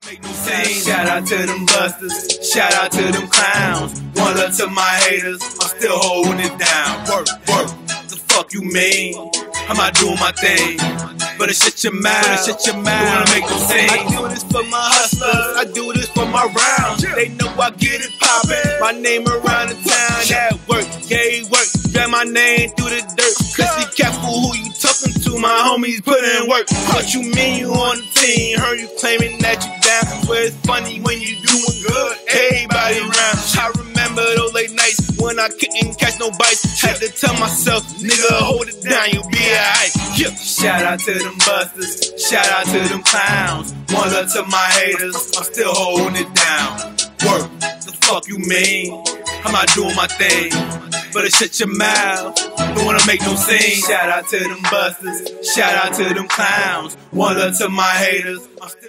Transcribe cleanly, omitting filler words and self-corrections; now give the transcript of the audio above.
Make no sense. Shout out to them busters, shout out to them clowns. One love to my haters, I'm still holding it down. Work, work, the fuck you mean? I'm out doing my thing, but shut your mouth, don't wanna make no sense. I do this for my hustlers, I do this for my rounds. They know I get it poppin', my name around the town. That work, gay work, drag my name through the dirt. Cause be careful who you talking to, my homies put in work. What you mean you on the team? Heard you claiming that you down. Well, it's funny when you doing good, everybody around. I remember those late nights when I couldn't catch no bites. Had to tell myself, nigga, hold it down, you'll be alright. Yeah. Shout out to them busters, shout out to them clowns. One love to my haters, I'm still holding it down. Work, the fuck you mean? I'm out doing my thing, but shut your mouth, don't wanna make no scene. Shout out to them busters, shout out to them clowns. One love to my haters, I'm still